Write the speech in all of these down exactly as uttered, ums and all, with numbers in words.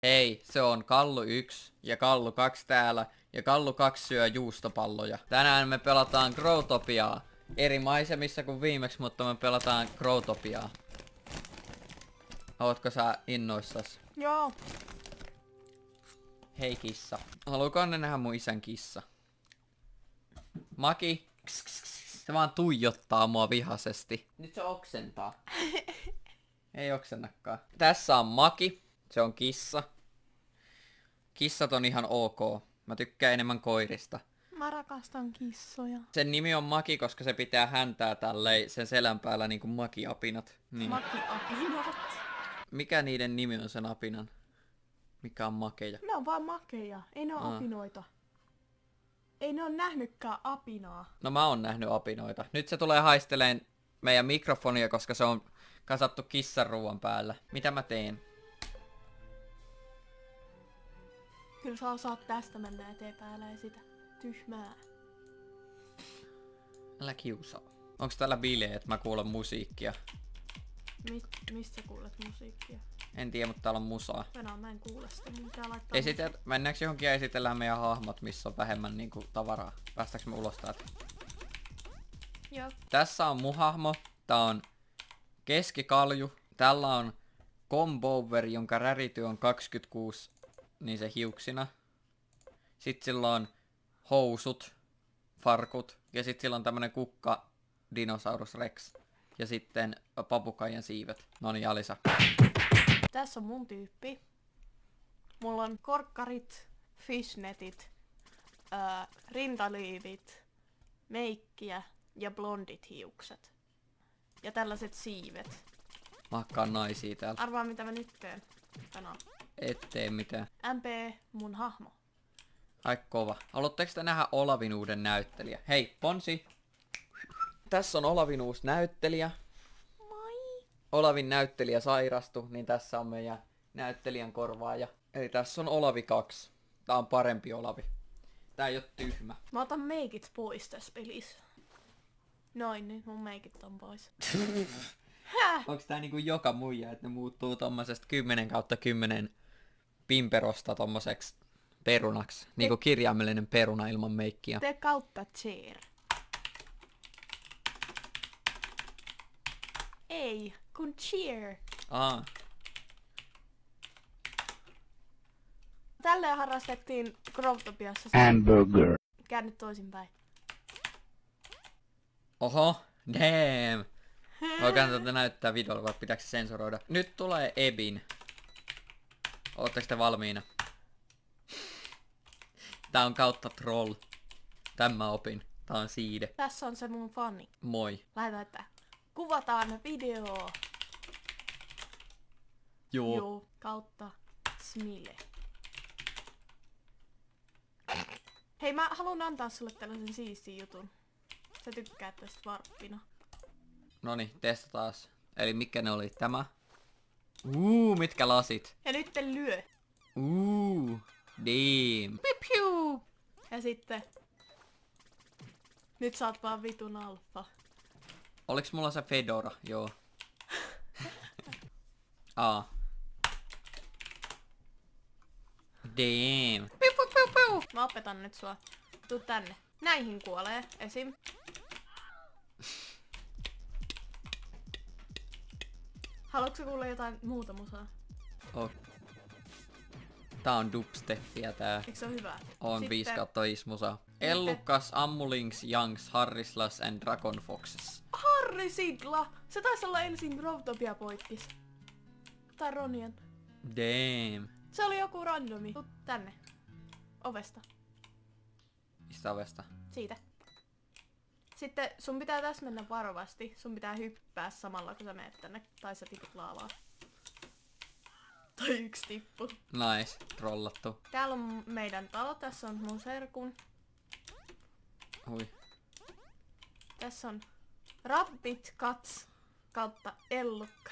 Hei, se on Kallu yksi ja Kallu kaksi täällä. Ja Kallu kaksi syö juustopalloja. Tänään me pelataan Growtopiaa. Eri maisemissa kuin viimeksi, mutta me pelataan Growtopiaa. Ootko sä innoissas? Joo. Hei kissa. Haluuko ne nähdä mun isän kissa? Maki. Se vaan tuijottaa mua vihaisesti. Nyt se oksentaa. Ei oksennakaan. Tässä on Maki. Se on kissa. Kissat on ihan ok. Mä tykkään enemmän koirista. Mä rakastan kissoja. Sen nimi on Maki, koska se pitää häntää tälleen sen selän päällä niinku makiapinat. Niin. Makiapinat. Mikä niiden nimi on sen apinan? Mikä on makeja? Ne on vaan makeja. Ei ne ole Aa. apinoita. Ei ne ole nähnytkään apinaa. No mä oon nähnyt apinoita. Nyt se tulee haisteleen meidän mikrofonia, koska se on kasattu kissan ruuan päällä. Mitä mä teen? Kyllä sä osaat tästä mennä eteenpäin, älä esitä tyhmää. Älä kiusaa. Onks täällä bileet? Mä kuulen musiikkia. Mi mistä kuulet musiikkia? En tiedä, mutta täällä on musaa. Venä, mä en kuule sitä. Mun pitää laittaa Esitet, mennäänkö johonkin ja esitellään meidän hahmot, missä on vähemmän niinku tavaraa? Päästäänkö me ulos täältä? Joo. Tässä on mun hahmo. Tää on keskikalju. Tällä on Combover, jonka rärity on kaksikymmentäkuusi, niin se hiuksina. Sitten sillä on housut, farkut, ja sitten sillä on tämmönen kukka Dinosaurus Rex. Ja sitten papukaijan siivet. Noniin, Alisa. Tässä on mun tyyppi. Mulla on korkkarit, fishnetit, ää, rintaliivit, meikkiä ja blondit hiukset. Ja tällaiset siivet. Mä hakkaan naisia täällä. Arvaa mitä mä nyt teen. Tänään. Et tee mitään. M P, mun hahmo. Ai kova. Haluatteko te nähdä Olavin uuden näyttelijä? Hei, Ponsi! Tässä on Olavin uusi näyttelijä. Moi! Olavin näyttelijä sairastui, niin tässä on meidän näyttelijän korvaaja. Eli tässä on Olavi kaksi. Tää on parempi Olavi. Tää ei oo tyhmä. Mä otan meikit pois tässä pelissä. Noin, niin mun meikit on pois. Häh? Onks tää niinku joka muija, että ne muuttuu tommosesta kymmenen kautta kymmenen pimperosta tommoseks perunaksi? Niinku kirjaimellinen peruna ilman meikkiä. Tee kautta cheer. Ei, kun cheer. Aa. Tälleen harrastettiin Growtopiassa. Hamburger. Käänny toisinpäin. Oho, damn. Voikaan tätä näyttää videolla, vai pitääkö se sensuroida? Nyt tulee Ebin. Ootteko te valmiina? Tää on kautta troll. Tän mä opin. Tää on siide. Tässä on se mun fani. Moi. Laita, että kuvataan video. Joo. Joo, kautta smile. Hei, mä haluan antaa sulle tällaisen siistin jutun. Sä tykkäät tästä varppina. Noni, testataan. Eli mitkä ne oli? Tämä. Uuu, mitkä lasit? Ja nyt te lyö. Uuu, damn. Piu. Ja sitten... Nyt sä oot vaan vitun alfa. Oliks mulla se Fedora? Joo. Aa. Damn. Piu, piu, piu, piu. Mä opetan nyt sua. Tuu tänne. Näihin kuolee. Esim. Haluatko kuulla jotain muuta musaa? Oh. Tää on dubsteppiä tää. Eikö se ole hyvä? On Sitten- viisi kautta viisi musaa. Ellukas, Ammulinks, Youngs, Harrislas and Dragon Foxes. Harri Sigla! Se taisi olla ensin Growtopia poikkis. Tai Ronian. Damn. Se oli joku randomi. Tuu tänne. Ovesta. Mistä ovesta? Siitä. Sitten sun pitää tässä mennä varovasti. Sun pitää hyppää samalla kun sä menet tänne. Tai sä tiput laavaan. Tai yksi tippu. Nice. Trollattu. Täällä on meidän talo. Tässä on mun serkun. Hui. Tässä on Rabbit Cats kautta Ellukka.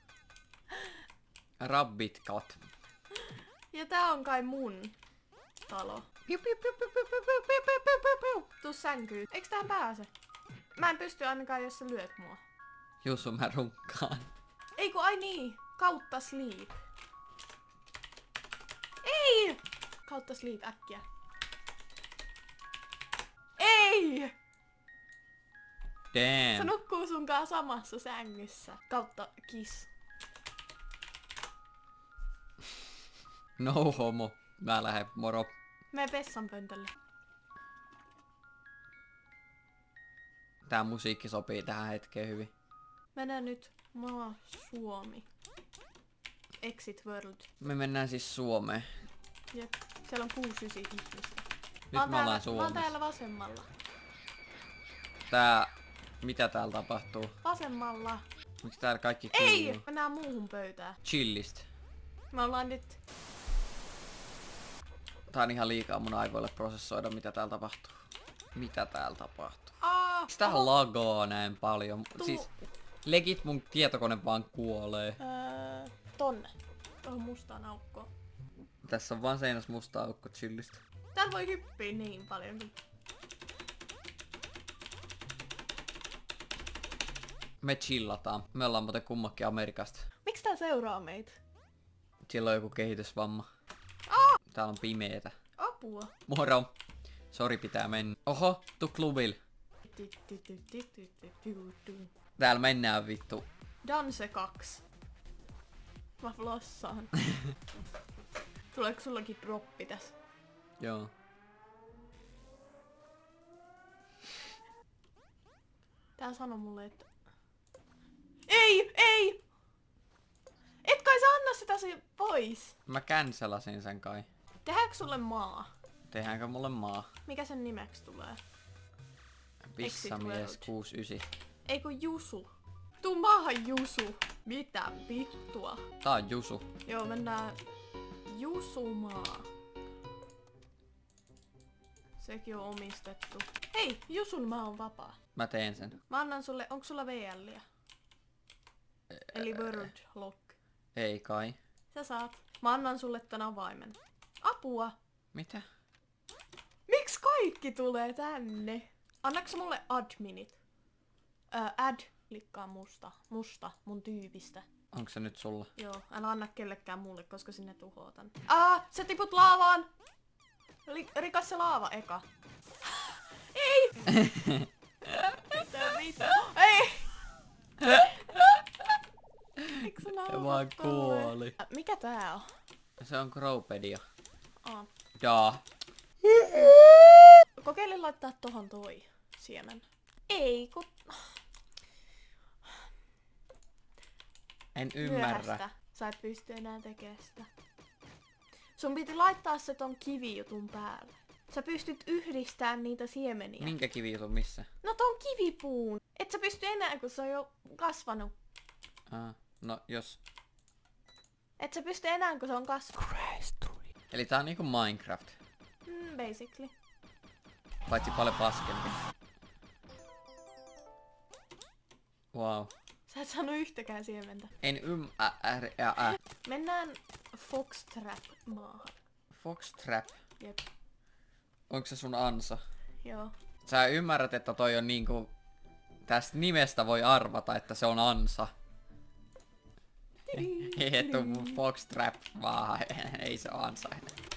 Rabbit cat. Ja tää on kai mun talo. Piu, piu, piu, piu, piu, piu, piu, piu, piu, piu, piu, piu. Tuu sänkyyn. Eiks tähän pääse? Mä en pysty ainakaan, jos sä lyöt mua. Jussu, mä runkkaan. Ei kun ai niin. Kautta sleep. How to sleep äkkiä. Ei! Se Damn. nukkuu sunkaan samassa sängyssä. Kautta kiss. No homo. Mä lähden, moro. Mene vessanpöntölle. Tää musiikki sopii tähän hetkeen hyvin. Mene nyt maa Suomi. Exit World. Me mennään siis Suomeen. Jep. Siellä on kuusi ysi ihmistä. Nyt Mä oon me täällä, ollaan mä oon Suomessa. täällä vasemmalla. Tää... Mitä täällä tapahtuu? Vasemmalla. Miksi täällä kaikki Ei! kuuluu? Mennään muuhun pöytään. Chillist. Me ollaan nyt... Tää on ihan liikaa mun aivoille prosessoida, mitä täällä tapahtuu. Mitä täällä tapahtuu? Aa! Miksi tää oho, lagaa näin paljon? tuu- Siis legit mun tietokone vaan kuolee. Öö, tonne. Tuohon mustaan aukkoon. Tässä on vaan seinässä musta aukko chillistä. Täällä voi hyppiä niin paljon. Me chillataan. Me ollaan muuten kummakin Amerikasta. Miksi tää seuraa meitä? Sillä on joku kehitysvamma. Aa! Täällä on pimeetä. Apua. Moro. Sori, pitää mennä. Oho, tuu klubille. Täällä mennään vittu. Danse kaksi. Mä flossaan. Tuleeko sullakin droppi tässä? Joo. Tää sanoo mulle, että... Ei! Ei! Et kai sä anna sitä se pois! Mä cancelasin sen kai. Tehdäänkö sulle maa? Tehdäänkö mulle maa? Mikä sen nimeksi tulee? Vissamies World. kuusikymmentäyhdeksän. Ei kun Jusu. Tuu maahan Jusu. Mitä vittua? Tää on Jusu. Joo, mennään Jusumaa. Sekin on omistettu. Hei, Jusun maa on vapaa. Mä teen sen. Mä annan sulle, onko sulla V L:iä? Eli World Lock. Ei kai. Sä saat. Mä annan sulle tän avaimen. Apua! Mitä? Miksi kaikki tulee tänne? Annaks sä mulle adminit? Öö, add, klikkaa musta. Musta, mun tyypistä. Onko se nyt sulla? Joo, älä anna kellekään mulle, koska sinne tuhoo tän. Aa, sä tiput laavaan! Li- rikas se laava eka. Ei! Mitä vittu? Ei! Eikö sä naurat vaan tolleen? kuoli. Ä, Mikä tää on? Se on Crowpedia. Aa. Daa. Kokeile laittaa tohon toi siemen. Ei, kun... En ymmärrä. Myöhästä. Sä et pysty enää tekemään sitä. Sun piti laittaa se ton kivijutun päälle. Sä pystyt yhdistämään niitä siemeniä. Minkä kivijutun missä? No ton kivipuun. Et sä pysty enää, kun se on jo kasvanut. Ah, no jos... Et sä pysty enää, kun se on kasvanut. Eli tää on niinku Minecraft. Mm, basically. Paitsi paljon paskempi. Wow. Sä et saanut yhtäkään siementä. En ym... Ä, ä, ä, ä. Mennään Foxtrap maahan. Foxtrap. Jep. Onko se sun ansa? Joo. Sä ymmärrät, että toi on niinku... Tästä nimestä voi arvata, että se on ansa. Ei tuu mun Foxtrap vaan. Ei se ole ansa.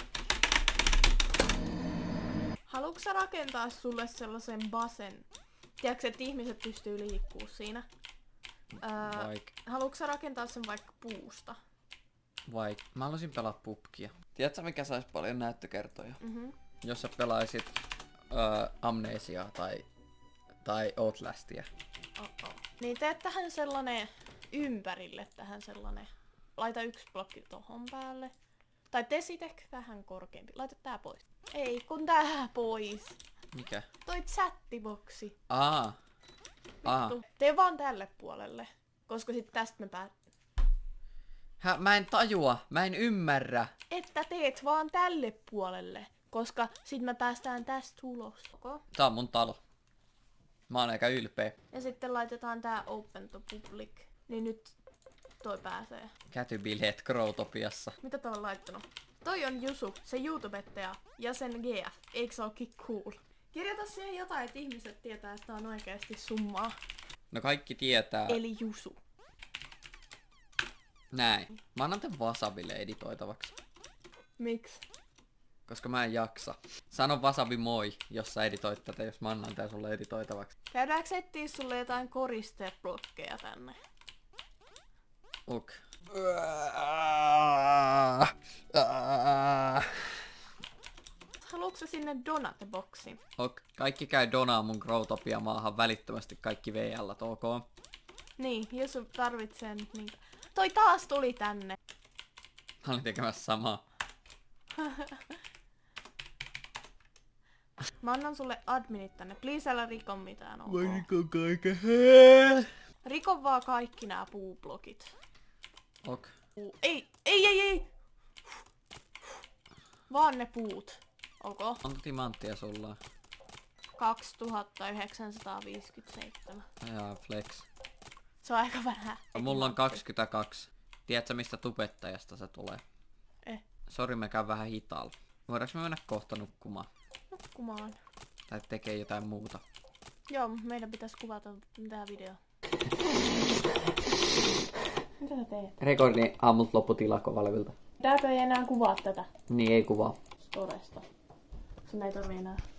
Haluatko sä rakentaa sulle sellaisen basen? Tiedätkö, että ihmiset pystyy liikkuu siinä? Öö, Vaik. haluatko sä rakentaa sen vaikka puusta? Vaik. Mä haluaisin pelata pubkia. Tiedätkö mikä sais paljon näyttökertoja? Mhm. Jos sä pelaisit öö, Amnesiaa tai, tai Outlastia. Oh-oh. Niin teet tähän sellainen ympärille tähän sellainen. Laita yksi blokki tohon päälle. Tai tee sit ehkä vähän korkeampi. Laita tää pois. Ei, kun tää pois. Mikä? Toi chattiboksi. Aa. Aa. Vittu. Tee vaan tälle puolelle. Koska sit tästä me päät... Hä, mä en tajua. Mä en ymmärrä. Että teet vaan tälle puolelle. Koska sit me päästään tästä ulos. Okay. Tää on mun talo. Mä oon aika ylpeä. Ja sitten laitetaan tää open to public. Niin nyt toi pääsee. Kätybileet Crowtopiassa. Mitä toi on laittanut? Toi on Jusu, se YouTubettaja ja sen G F. Eikö se ookin cool? Kirjoita siihen jotain, että ihmiset tietää, että tää on oikeesti summaa. No kaikki tietää. Eli Jusu. Näin. Mä annan tän Wasabille editoitavaksi. Miksi? koska mä en jaksa. Sano Wasabi moi, jos sä editoit tätä, jos mä annan tää sulle editoitavaksi. Käydäänkö etsiä sulle jotain koristeblokkeja tänne? Ok. Haluatko sä sinne donate-boksiin? Ok. Kaikki käy donaa mun Growtopia maahan välittömästi kaikki V L, ok? Niin, jos sun tarvitsee nyt niitä. Toi taas tuli tänne. Mä olin tekemässä samaa. Mä annan sulle adminit tänne. Please älä riko mitään, ok? Mä rikon kaiken. Riko vaan kaikki nää puublokit. Ok. Puu. Ei, ei, ei, ei! Vaan ne puut. Ok? Monta timanttia sulla on? kaksituhattayhdeksänsataaviisikymmentäseitsemän. Jaa, flex. Se on aika vähän. Mulla on kaksikymmentäkaksi. Tiedätkö mistä tubettajasta se tulee? Eh. Sori, mä käyn vähän hitaalla. Voidaanko me mennä kohta nukkumaan? Nukkumaan. Tai tekee jotain muuta? Joo, meidän pitäisi kuvata tää video. Mitä sä teet? Rekordin aamulta loppu tilakovalvilta. Tääkö ei enää kuvaa tätä Niin ei kuvaa. storesta? Sun ei tarvii enää.